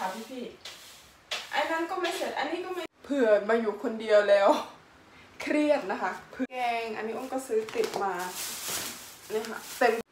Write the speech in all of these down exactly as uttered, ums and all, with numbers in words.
ค่ะพี่พี่ไอ้นั้นก็ไม่เสร็จอันนี้ก็ไม่เผื่อมาอยู่คนเดียวแล้วเครียดนะคะแกงอันนี้อ้อมก็ซื้อติดมาเนี่ยค่ะเต็ม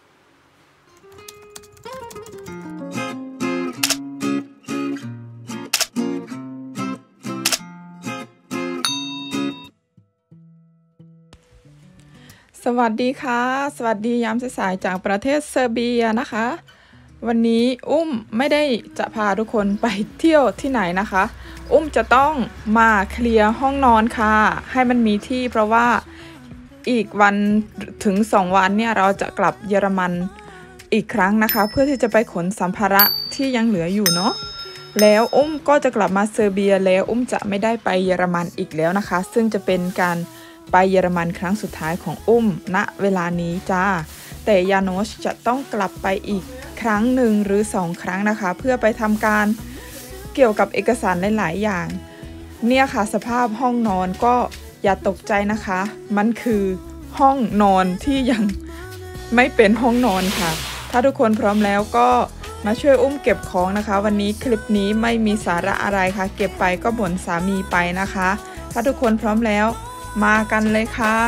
สวัสดีค่ะสวัสดียามสายๆจากประเทศเซอร์เบียนะคะวันนี้อุ้มไม่ได้จะพาทุกคนไปเที่ยวที่ไหนนะคะอุ้มจะต้องมาเคลียร์ห้องนอนค่ะให้มันมีที่เพราะว่าอีกวันถึงสองวันเนี่ยเราจะกลับเยอรมันอีกครั้งนะคะเพื่อที่จะไปขนสัมภาระที่ยังเหลืออยู่เนาะแล้วอุ้มก็จะกลับมาเซอร์เบียแล้วอุ้มจะไม่ได้ไปเยอรมันอีกแล้วนะคะซึ่งจะเป็นการไปเยอรมันครั้งสุดท้ายของอุ้มณเวลานี้จ้าแต่ยาโนชจะต้องกลับไปอีกครั้งหนึ่งหรือสองครั้งนะคะเพื่อไปทำการเกี่ยวกับเอกสารหลายๆอย่างเนี่ยค่ะสภาพห้องนอนก็อย่าตกใจนะคะมันคือห้องนอนที่ยังไม่เป็นห้องนอนค่ะถ้าทุกคนพร้อมแล้วก็มาช่วยอุ้มเก็บของนะคะวันนี้คลิปนี้ไม่มีสาระอะไรค่ะเก็บไปก็บ่นสามีไปนะคะถ้าทุกคนพร้อมแล้วมากันเลยค่ะ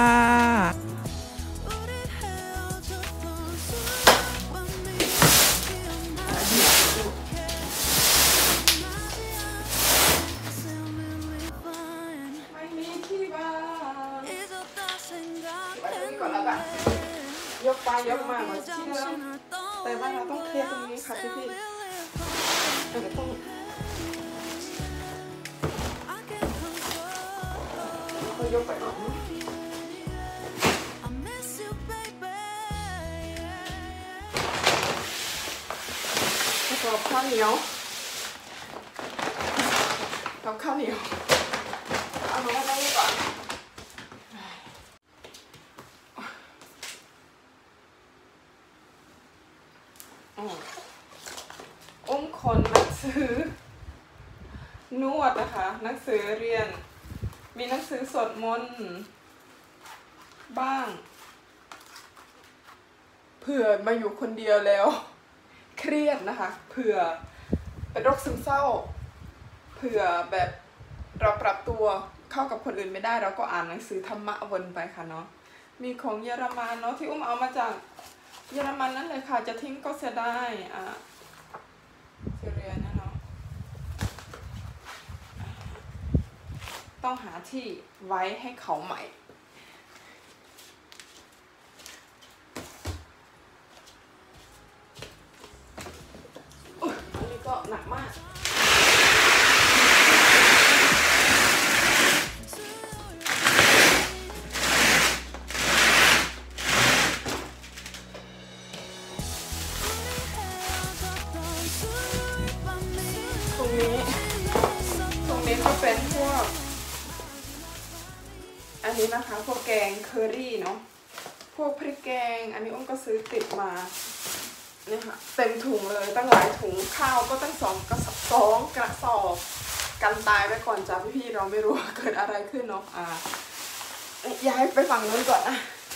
ไม่มีที่วางไว้ตรงนี้ก่อนแล้วกันยกไปยกมาเหมือนที่เดิมแต่ว่าเราต้องเคลียร์ตรงนี้ค่ะพี่พี่เดี๋ยวต้องก็ยกไปออกนะกับข้าวเหนียวกับข้าวเหนียวเอามาไว้ตรงนี้ก่อนอุ้มคนหนังสือนวดนะคะหนังสือเรียนมีหนังสือสวดมนต์บ้างเผื่อมาอยู่คนเดียวแล้วเครียดนะคะเผื่อเป็นโรคซึมเศร้าเผื่อแบบเราปรับตัวเข้ากับคนอื่นไม่ได้เราก็อ่านหนังสือธรรมะวนไปค่ะเนาะมีของเยอรมันเนาะที่อุ้มเอามาจากเยอรมันนั่นเลยค่ะจะทิ้งก็เสียดายอ่ะเสียเรียนนะเนาะต้องหาที่ไว้ให้เขาใหม่อันนี้ก็หนักมากตรงนี้ตรงนี้ก็เป็นพวกอันนี้นะคะพวกแกงเคอรี่เนาะพวกพริกแกงอันนี้อ้อมก็ซื้อติดมาเนี่ยค่ะเต็มถุงเลยตั้งหลายถุงข้าวก็ตั้งสองกระสอบสองกระสอบกันตายไว้ก่อนจ้าพี่ๆเราไม่รู้ว่าเกิดอะไรขึ้นเนาะอ่าย้ายไปฝั่งนู้นก่อนนะ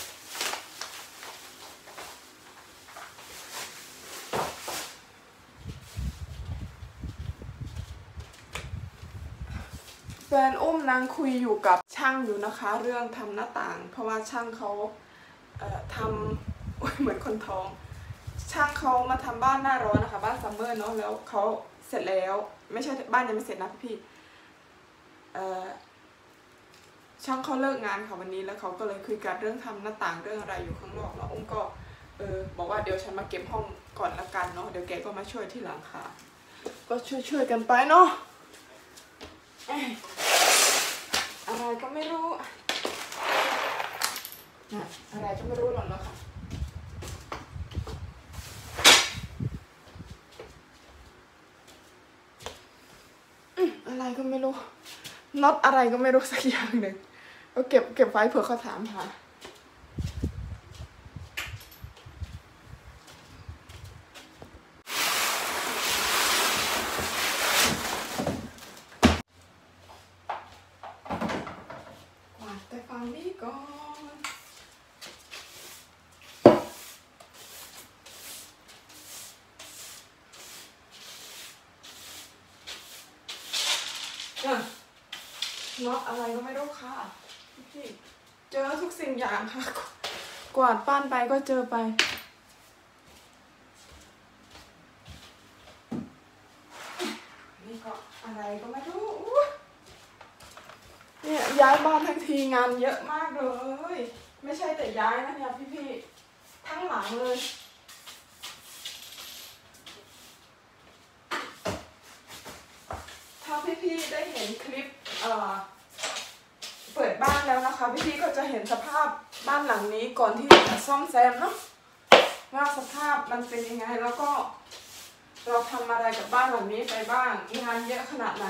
แฟนอุ้มนางคุยอยู่กับช่างอยู่นะคะเรื่องทำหน้าต่างเพราะว่าช่างเขาเอ่อทำเหมือนคนท้องช่างเขามาทำบ้านหน้าร้อนนะคะบ้านซัมเมอร์เนาะแล้วเขาเสร็จแล้วไม่ใช่บ้านยังไม่เสร็จนะพี่เอ่อช่างเขาเลิกงานค่ะวันนี้แล้วเขาก็เลยคุยกันเรื่องทำหน้าต่างเรื่องอะไรอยู่ข้างนอกแล้วอุ้มก็เออบอกว่าเดี๋ยวฉันมาเก็บห้องก่อนละกันเนาะเดี๋ยวแกก็มาช่วยที่หลังค่ะก็ช่วยๆกันไปเนาะอะไรก็ไม่รู้อะไรก็ไม่รู้หรอกเนาะค่ะอะไรก็ไม่รู้น็อตอะไรก็ไม่รู้สักอย่างหนึ่งก็เก็บเก็บไว้เผื่อเขาถามหาแต่ฟังนี้ก่อนเนี่ยน็อตอะไรก็ไม่รู้ค่ะพี่เจอทุกสิ่งอย่างค่ะกวาดบ้านไปก็เจอไปนี่ก็อะไรก็ไม่รู้เนี่ยย้ายบ้านทั้งทีงานเยอะมากเลยไม่ใช่แต่ย้ายนะเนี่ยพี่ๆทั้งหลังเลยถ้าพี่ๆได้เห็นคลิปเอ่อเปิดบ้านแล้วนะคะพี่ๆก็จะเห็นสภาพบ้านหลังนี้ก่อนที่จะซ่อมแซมเนาะว่าสภาพมันเป็นยังไงแล้วก็เราทำอะไรกับบ้านหลังนี้ไปบ้างงานเยอะขนาดไหน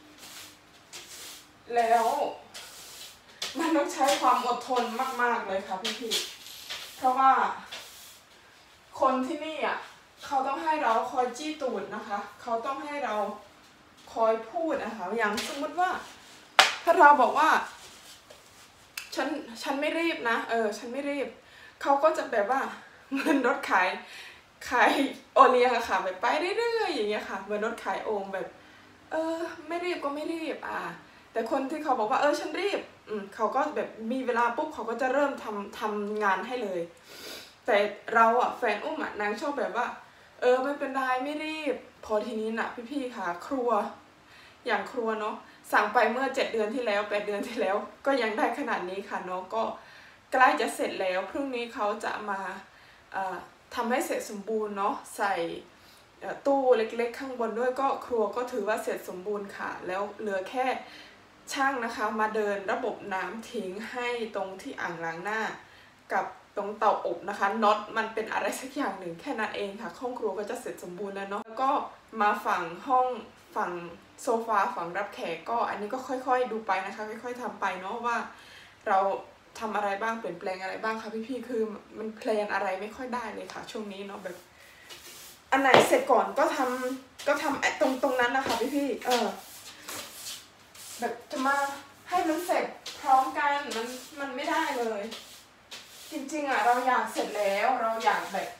แล้วมันต้องใช้ความอดทนมากๆเลยค่ะพี่ๆเพราะว่าคนที่นี่อ่ะเขาต้องให้เราคอยจี้ตูดนะคะเขาต้องให้เราคอยพูดนะคะอย่างสมมติว่าถ้าเราบอกว่าฉันฉันไม่รีบนะเออฉันไม่รีบเขาก็จะแบบว่าเหมือนรถขายขายโอเลี้ยงอะค่ะแบบไปเรื่อยๆอย่างเงี้ยค่ะเหมือนรถขายโอ่งแบบเออไม่รีบก็ไม่รีบอ่ะแต่คนที่เขาบอกว่าเออฉันรีบอืมเขาก็แบบมีเวลาปุ๊บเขาก็จะเริ่มทำทำงานให้เลยแต่เราอ่ะแฟนอุ้มอ่ะนางชอบแบบว่าเออไม่เป็นไรไม่รีบพอทีนี้น่ะพี่ๆค่ะครัวอย่างครัวเนาะสั่งไปเมื่อเจ็ดเดือนที่แล้วแปดเดือนที่แล้วก็ยังได้ขนาดนี้ค่ะเนาะก็ใกล้จะเสร็จแล้วพรุ่งนี้เขาจะมาทำให้เสร็จสมบูรณ์เนาะใส่ตู้เล็กๆข้างบนด้วยก็ครัวก็ถือว่าเสร็จสมบูรณ์ค่ะแล้วเหลือแค่ช่างนะคะมาเดินระบบน้ำทิ้งให้ตรงที่อ่างล้างหน้ากับตรงเตาอบนะคะน็อตมันเป็นอะไรสักอย่างหนึ่งแค่นั้นเองค่ะห้องครัวก็จะเสร็จสมบูรณ์แล้วเนาะแล้วก็มาฝั่งห้องฝั่งโซฟาฝั่งรับแขกก็อันนี้ก็ค่อยๆดูไปนะคะค่อยๆทำไปเนาะว่าเราทำอะไรบ้างเปลี่ยนแปลงอะไรบ้างคะพี่ๆคือมันแพลนอะไรไม่ค่อยได้เลยค่ะช่วงนี้เนาะแบบอันไหนเสร็จก่อนก็ทำก็ทำไอ้ตรงตรงนั้นนะคะพี่ๆเออแบบจะมาให้มันเสร็จพร้อมกันมันมันไม่ได้เลยจริงๆอ่ะเราอยากเสร็จแล้วเราอยากแบบ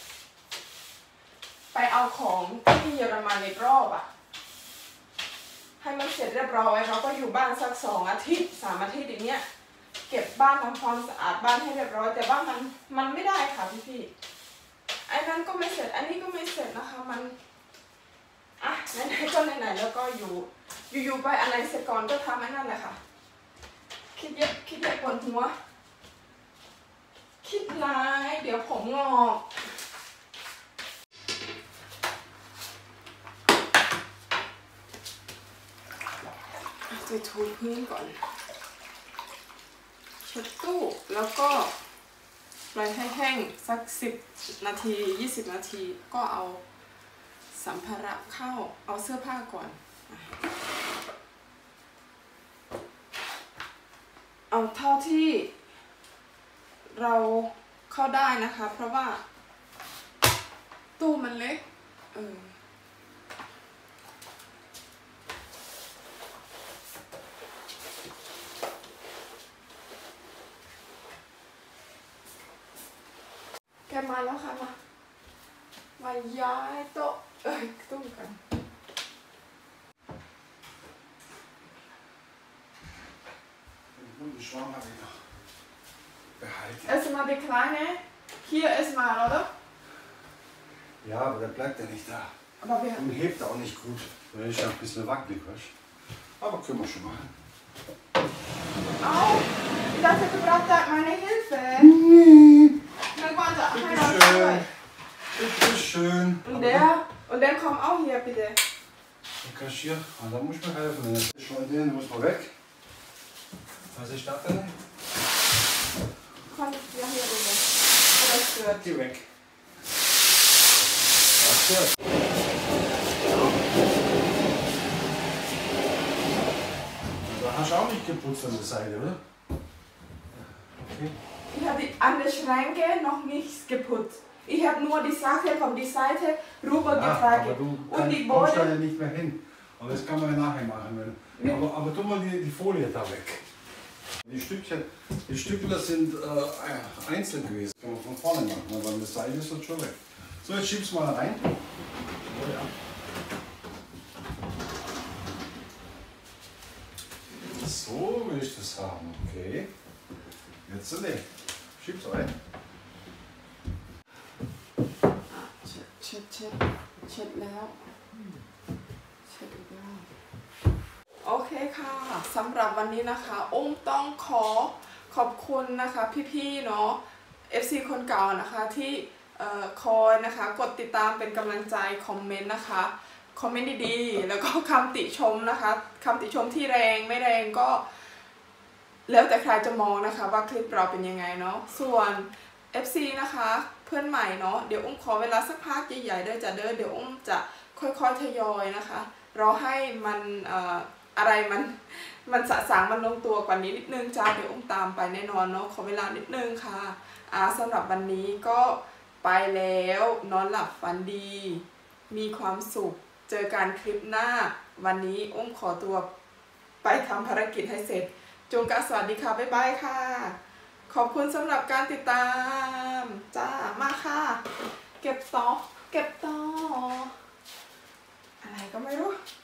ไปเอาของที่เยอรมันในรอบอ่ะให้มันเสร็จเรียบร้อยเราก็อยู่บ้านสักสองอาทิตย์สามอาทิตย์อย่างเงี้ยเก็บบ้านทำความสะอาดบ้านให้เรียบร้อยแต่ว่ามันมันไม่ได้ค่ะพี่พี่ไอ้นั้นก็ไม่เสร็จอันนี้ก็ไม่เสร็จนะคะมันอ่ะไหนๆก็ไหนๆแล้วก็อยู่อยู่ๆไปอันไหนเสร็จก่อนก็ทำไอ้นั่นแหละค่ะคิดเยอะคิดเยอะปวดหัวคิดร้ายเดี๋ยวผมงอกจะถูพื้นก่อนเช็ดตู้แล้วก็ปล่อยให้แห้งสักสิบนาทียี่สิบนาทีก็เอาสัมภาระเข้าเอาเสื้อผ้าก่อนเอาเท่าที่เราเข้าได้นะคะเพราะว่าตู้มันเล็กเออแกมาแล้วค่ะมามาย้ายโต๊ะเอ้ยตู้กันErstmal die Kleine. Hier erstmal, oder? Ja, aber der bleibt ja nicht da. Aber wir Und hebt auch nicht gut. Der ist ja ein bisschen wackelig, weißt du? Aber können wir schon machen. Au! Ich dachte, du brauchst da meine Hilfe. Nee. Dann wollen sie auch Bitte schön. Bitte schön. Und der, und der kommt auch hier, bitte. Der Kaschier, ah, da muss man helfen. Das ist schon den, muss man weg. Was ist das denn? Komm, ja, hier rüber. Oder es stört. Geh weg. Das stört. Da hast du auch nicht geputzt an der Seite, oder? Okay. Ich habe an der Schränke noch nichts geputzt. Ich habe nur die Sache von der Seite rübergetragen. Ja, aber du und die kommst da Boden. ja nicht mehr hin. Aber das kann man ja nachher machen. Wenn, aber, aber tu mal die, die Folie da weg. Die Stückchen, die Stückler sind äh, einzeln gewesen. Können wir von vorne machen, aber das Seil ist jetzt schon weg. So, jetzt schieb's mal rein. Oh, ja. willst du es haben? Okay. Jetzt sind die. Schieb's rein. เช็ดเช็ดเช็ดเช็ดแล้วเช็ดอีกแล้วโอเคค่ะสำหรับวันนี้นะคะอุ้มต้องขอขอบคุณนะคะพี่ๆเนาะ เอฟ ซี คนเก่านะคะที่คอยนะคะกดติดตามเป็นกำลังใจคอมเมนต์นะคะคอมเมนต์ดีๆแล้วก็คำติชมนะคะคำติชมที่แรงไม่แรงก็แล้วแต่ใครจะมองนะคะว่าคลิปเราเป็นยังไงเนาะส่วน เอฟ ซี นะคะเพื่อนใหม่เนาะเดี๋ยวอุ้มขอเวลาสักพักใหญ่ๆเด้อจะเด้อเดี๋ยวอุ้มจะค่อยๆทยอยนะคะรอให้มันเอ่ออะไรมันมันสะสางมันลงตัวกว่านี้นิดนึงจ้าเดี๋ยวอุ้มตามไปแน่นอนเนาะขอเวลานิดนึงค่ะอ่าสำหรับวันนี้ก็ไปแล้วนอนหลับฝันดีมีความสุขเจอกันคลิปหน้าวันนี้อุ้มขอตัวไปทำภารกิจให้เสร็จจงกะสวัสดีค่ะบ๊ายบายค่ะขอบคุณสำหรับการติดตามจ้ามาค่ะเก็บต่อเก็บต่ออะไรก็ไม่รู้